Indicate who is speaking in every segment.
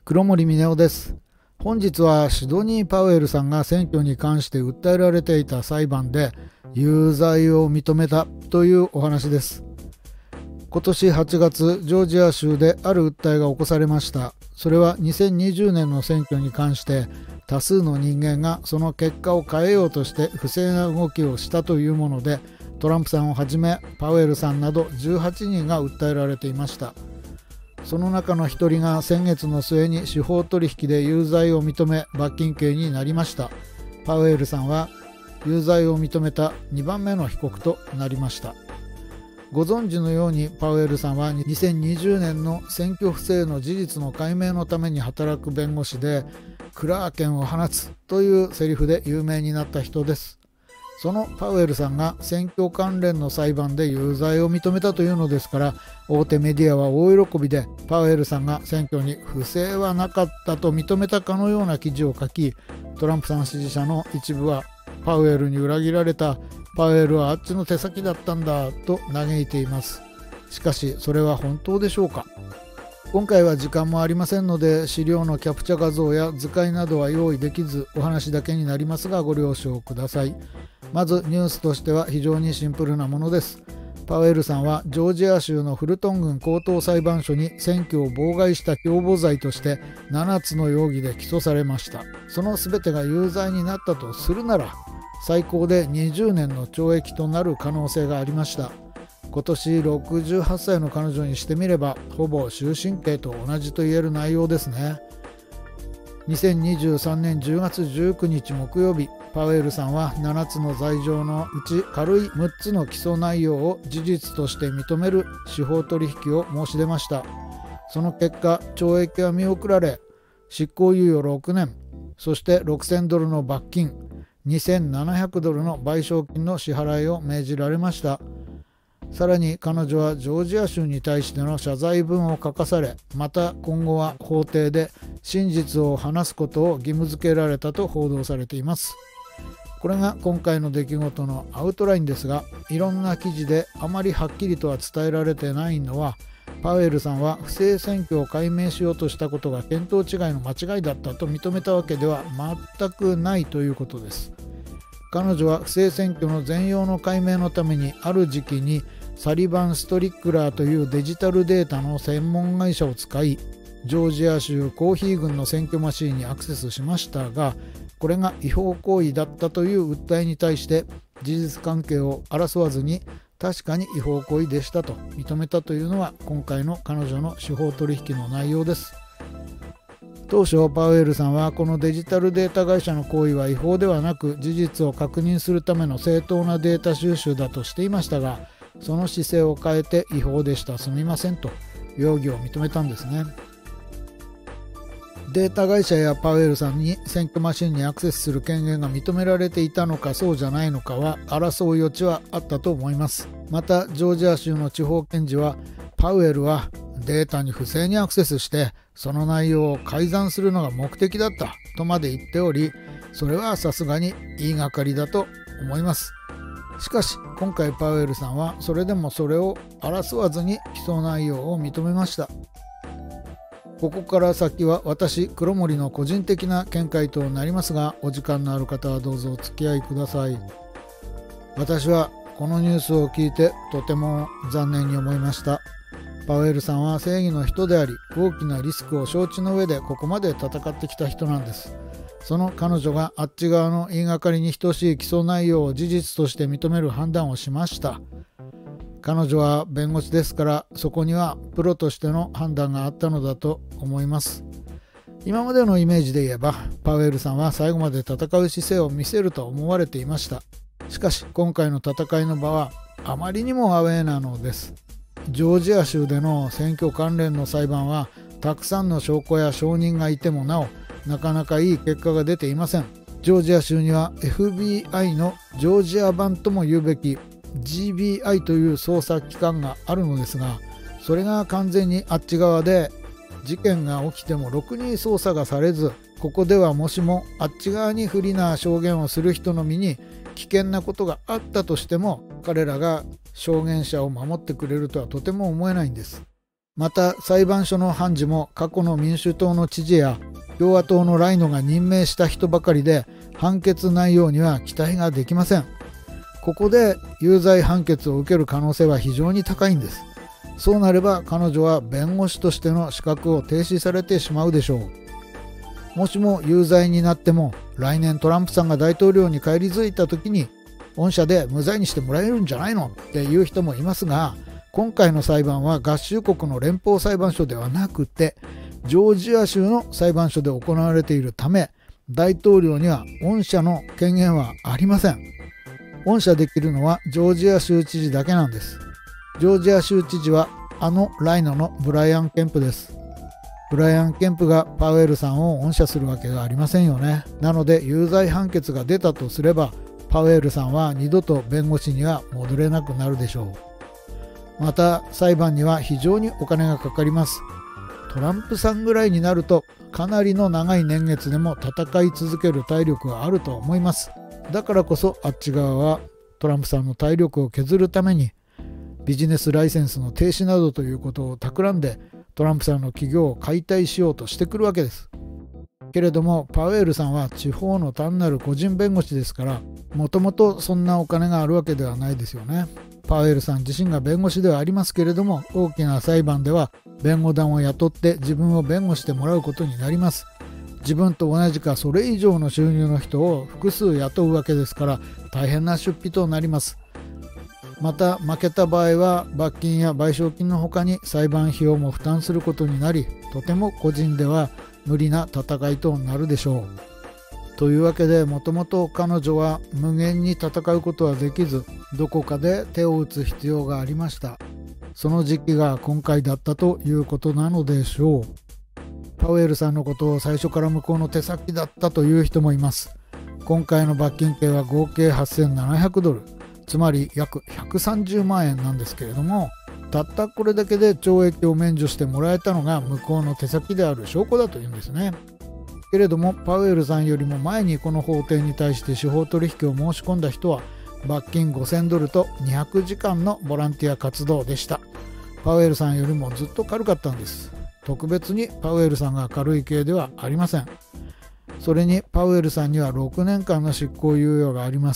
Speaker 1: 黒森峰夫です。本日はシドニー・パウエルさんが選挙に関して訴えられていた裁判で有罪を認めたというお話です。今年8月、ジョージア州である訴えが起こされました。それは2020年の選挙に関して多数の人間がその結果を変えようとして不正な動きをしたというもので、トランプさんをはじめパウエルさんなど18人が訴えられていました。その中の一人が先月の末に司法取引で有罪を認め罰金刑になりました。パウエルさんは有罪を認めた2番目の被告となりました。ご存知のようにパウエルさんは2020年の選挙不正の事実の解明のために働く弁護士で、クラーケンを放つというセリフで有名になった人です。そのパウエルさんが選挙関連の裁判で有罪を認めたというのですから、大手メディアは大喜びでパウエルさんが選挙に不正はなかったと認めたかのような記事を書き、トランプさん支持者の一部はパウエルに裏切られた、パウエルはあっちの手先だったんだと嘆いています。しかしそれは本当でしょうか。今回は時間もありませんので、資料のキャプチャ画像や図解などは用意できず、お話だけになりますがご了承ください。まずニュースとしては非常にシンプルなものです。パウエルさんはジョージア州のフルトン郡高等裁判所に選挙を妨害した共謀罪として7つの容疑で起訴されました。その全てが有罪になったとするなら、最高で20年の懲役となる可能性がありました。今年68歳の彼女にしてみればほぼ終身刑と同じと言える内容ですね。2023年10月19日木曜日、パウエルさんは7つの罪状のうち軽い6つの起訴内容を事実として認める司法取引を申し出ました。その結果、懲役は見送られ、執行猶予6年、そして$6000の罰金、$2700の賠償金の支払いを命じられました。さらに彼女はジョージア州に対しての謝罪文を書かされ、また今後は法廷で真実を話すことを義務付けられたと報道されています。これが今回の出来事のアウトラインですが、いろんな記事であまりはっきりとは伝えられてないのは、パウエルさんは不正選挙を解明しようとしたことが見当違いの間違いだったと認めたわけでは全くないということです。彼女は不正選挙の全容の解明のためにある時期にサリバン・ストリックラーというデジタルデータの専門会社を使い、ジョージア州コーヒー郡の選挙マシーンにアクセスしましたが、これが違法行為だったという訴えに対して事実関係を争わずに確かに違法行為でしたと認めたというのは今回の彼女の司法取引の内容です。当初パウエルさんはこのデジタルデータ会社の行為は違法ではなく事実を確認するための正当なデータ収集だとしていましたが、その姿勢を変えて違法でした、すみませんと容疑を認めたんですね。データ会社やパウエルさんに選挙マシンにアクセスする権限が認められていたのかそうじゃないのかは争う余地はあったと思います。またジョージア州の地方検事は、パウエルはデータに不正にアクセスしてその内容を改ざんするのが目的だったとまで言っており、それはさすがに言いがかりだと思います。しかし今回パウエルさんはそれでもそれを争わずに起訴内容を認めました。ここから先は私黒森の個人的な見解となりますが、お時間のある方はどうぞお付き合いください。私はこのニュースを聞いてとても残念に思いました。パウエルさんは正義の人であり、大きなリスクを承知の上でここまで戦ってきた人なんです。その彼女があっち側の言いがかりに等しい起訴内容を事実として認める判断をしました。彼女は弁護士ですから、そこにはプロとしての判断があったのだと思います。今までのイメージで言えば、パウエルさんは最後まで戦う姿勢を見せると思われていました。しかし今回の戦いの場はあまりにもアウェーなのです。ジョージア州での選挙関連の裁判はたくさんの証拠や証人がいてもなお、なかなかいい結果が出ていません。ジョージア州には FBI のジョージア版とも言うべき GBI という捜査機関があるのですが、それが完全にあっち側で、事件が起きてもろくに捜査がされず、ここではもしもあっち側に不利な証言をする人の身に危険なことがあったとしても、彼らが証言者を守ってくれるとはとても思えないんです。 また裁判所の判事も過去の民主党の知事や共和党のライノが任命した人ばかりで、判決内容には期待ができません。ここで有罪判決を受ける可能性は非常に高いんです。そうなれば彼女は弁護士としての資格を停止されてしまうでしょう。もしも有罪になっても、来年トランプさんが大統領に返り咲いた時に御社で無罪にしてもらえるんじゃないのっていう人もいますが、今回の裁判は合衆国の連邦裁判所ではなくてジョージア州の裁判所で行われているため、大統領には恩赦の権限はありません。恩赦できるのはジョージア州知事だけなんです。ジョージア州知事はライノのブライアン・ケンプです。ブライアン・ケンプがパウエルさんを恩赦するわけがありませんよね。なので有罪判決が出たとすれば、パウエルさんは二度と弁護士には戻れなくなるでしょう。また裁判には非常にお金がかかります。トランプさんぐらいになるとかなりの長い年月でも戦い続ける体力があると思います。だからこそあっち側はトランプさんの体力を削るためにビジネスライセンスの停止などということを企んでトランプさんの企業を解体しようとしてくるわけです。けれどもパウエルさんは地方の単なる個人弁護士ですから、もともとそんなお金があるわけではないですよね。パウエルさん自身が弁護士ではありますけれども、大きな裁判では弁護団を雇って自分を弁護してもらうことになります。自分と同じかそれ以上の収入の人を複数雇うわけですから、大変な出費となります。また負けた場合は罰金や賠償金のほかに裁判費用も負担することになり、とても個人では無理な戦いとなるでしょう。というわけで、もともと彼女は無限に戦うことはできず、どこかで手を打つ必要がありました。その時期が今回だったということなのでしょう。パウエルさんのことを最初から向こうの手先だったという人もいます。今回の罰金刑は合計8700ドル、つまり約130万円なんですけれども、たったこれだけで懲役を免除してもらえたのが向こうの手先である証拠だというんですね。けれどもパウエルさんよりも前にこの法廷に対して司法取引を申し込んだ人は罰金5000ドルと200時間のボランティア活動でした。パウエルさんよりもずっと軽かったんです。特別にパウエルさんが軽い刑ではありません。それにパウエルさんには6年間の執行猶予があります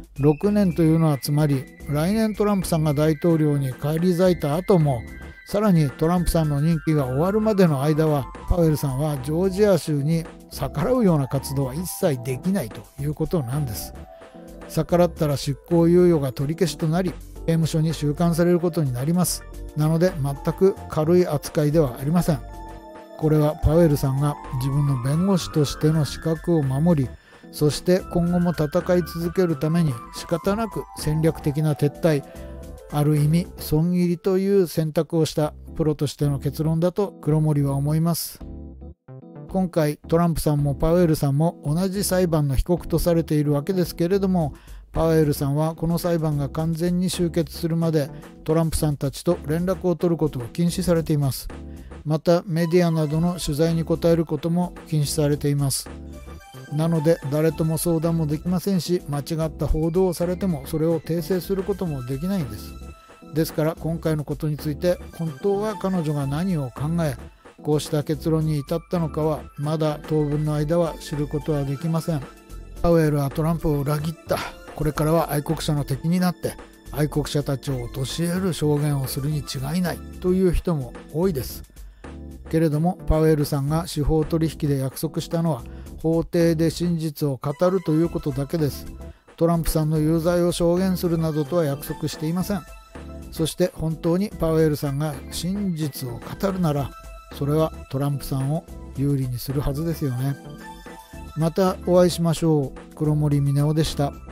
Speaker 1: 。6年というのはつまり来年トランプさんが大統領に返り咲いた後も、さらにトランプさんの任期が終わるまでの間はパウエルさんはジョージア州に逆らうような活動は一切できないということなんです。逆らったら執行猶予が取り消しとなり、刑務所に収監されることになります。なので全く軽い扱いではありません。これはパウエルさんが自分の弁護士としての資格を守り、そして今後も戦い続けるために仕方なく戦略的な撤退、ある意味損切りという選択をしたプロとしての結論だと黒森は思います。今回トランプさんもパウエルさんも同じ裁判の被告とされているわけですけれども、パウエルさんはこの裁判が完全に終結するまでトランプさんたちと連絡を取ることを禁止されています。またメディアなどの取材に答えることも禁止されています。なので誰とも相談もできませんし、間違った報道をされてもそれを訂正することもできないんです。ですから今回のことについて本当は彼女が何を考え、こうした結論に至ったのかはまだ当分の間は知ることはできません。パウエルはトランプを裏切った。これからは愛国者の敵になって愛国者たちを陥れる証言をするに違いないという人も多いです。けれどもパウエルさんが司法取引で約束したのは法廷で真実を語るということだけです。トランプさんの有罪を証言するなどとは約束していません。そして本当にパウエルさんが真実を語るなら、それはトランプさんを有利にするはずですよね。またお会いしましょう。黒森峰夫でした。